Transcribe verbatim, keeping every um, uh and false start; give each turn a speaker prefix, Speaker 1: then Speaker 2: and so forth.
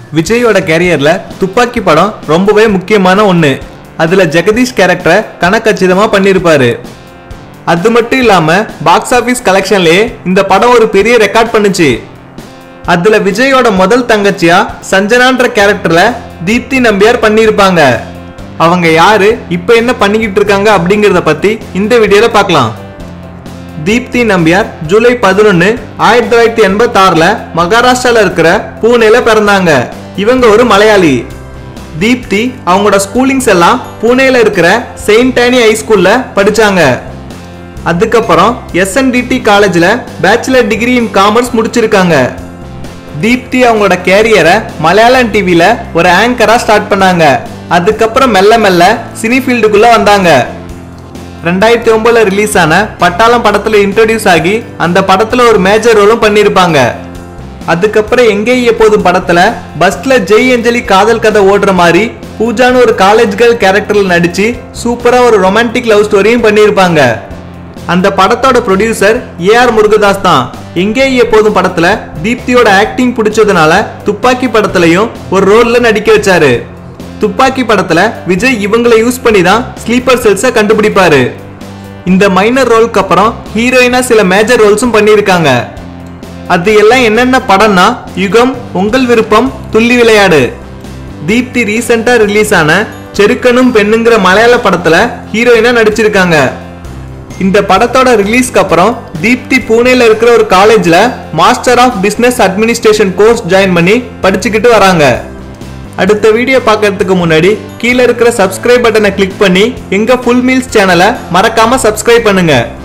Speaker 1: விஜயோட கேரியர்ல துப்பாக்கி படம் ரொம்பவே முக்கியமான ஒண்ணு. அதுல ஜெகதீஷ் கேரக்டரை கணக்கச்சிதமா பண்ணிருப்பாரு. அது மட்டும் இல்லாம பாக்ஸ் ஆபீஸ் கலெக்ஷன்லயே இந்த படம் ஒரு பெரிய ரெக்கார்ட் பண்ணுச்சு. அதுல விஜயோட முதல் தங்கச்சியா சஞ்சனான்ற கேரக்டர்ல தீப்தி நம்பியார் பண்ணிருப்பாங்க. அவங்க யாரு, இப்ப என்ன பண்ணிக்கிட்டு இருக்காங்க அப்படிங்கறத பத்தி இந்த வீடியோல பார்க்கலாம். தீப்தி நம்பியார் ஜூலை பதினொன்னு ஆயிரத்தி தொள்ளாயிரத்தி எண்பத்தி ஆறுல மகாராஷ்டிரால இருக்கிற பூனேல பிறந்தாங்க. இவங்க ஒரு மலையாளி. தீப்தி அவங்களோட ஸ்கூலிங்ஸ் எல்லாம் பூனேல இருக்கிற செயின்ட் ஆனி ஹை ஸ்கூல்ல படிச்சாங்க. அதுக்கப்புறம் எஸ் என் டி டி காலேஜ்ல பேச்சுலர் டிகிரி இன் காமர்ஸ் முடிச்சிருக்காங்க. தீப்தி அவங்களோட கேரியரை மலையாளம் டிவில ஒரு ஆங்கரா ஸ்டார்ட் பண்ணாங்க. அதுக்கப்புறம் மெல்ல மெல்ல சினி ஃபீல்டுக்குள்ள வந்தாங்க. ரெண்டாயிரத்தி ஒன்பதுல ரிலீஸ் ஆன பட்டாளம் படத்துல இன்ட்ரோடியூஸ் ஆகி அந்த படத்துல ஒரு மேஜர் ரோலும் பண்ணிருப்பாங்க. அதுக்கப்புறம் எங்கே எப்போதும் படத்துல பஸ்ல ஜெய் அஞ்சலி காதல் கதை ஓடுற மாதிரி பூஜான்னு ஒரு காலேஜ் கேர்ள் கேரக்டர்ல நடிச்சு சூப்பரா ஒரு ரொமான்டிக் லவ் ஸ்டோரியும் பண்ணிருப்பாங்க. அந்த படத்தோட ப்ரொடியூசர் ஏ ஆர் முருகதாஸ் தான். எங்கே எப்போதும் படத்துல தீப்தியோட ஆக்டிங் பிடிச்சதுனால துப்பாக்கி படத்துலயும் ஒரு ரோல்ல நடிக்க வச்சாரு. துப்பாக்கி படத்துல விஜய் இவங்களை யூஸ் பண்ணி தான் ஸ்லீப்பர் செல்ஸை கண்டுபிடிப்பாரு. இந்த மைனர் ரோலுக்கு அப்புறம் ஹீரோயினா சில மேஜர் ரோல்ஸும் பண்ணியிருக்காங்க. அது எல்லாம் என்னென்ன படம்னா யுகம், உங்கள் விருப்பம், துள்ளி விளையாடு. தீப்தி ரீசெண்டா ரிலீஸ் ஆன செருக்கனும் பெண்ணுங்கிற மலையாள படத்துல ஹீரோயினா நடிச்சிருக்காங்க. இந்த படத்தோட ரிலீஸ்க்கு அப்புறம் தீப்தி பூனேல இருக்கிற ஒரு காலேஜ்ல master of business administration course join பண்ணி படிச்சுக்கிட்டு வராங்க. அடுத்த வீடியோ பார்க்கறதுக்கு முன்னாடி கீழே இருக்கிற சப்ஸ்கிரைப் பட்டனை கிளிக் பண்ணி எங்க ஃபுல் மீல்ஸ் சேனலை மறக்காம சப்ஸ்கிரைப் பண்ணுங்க.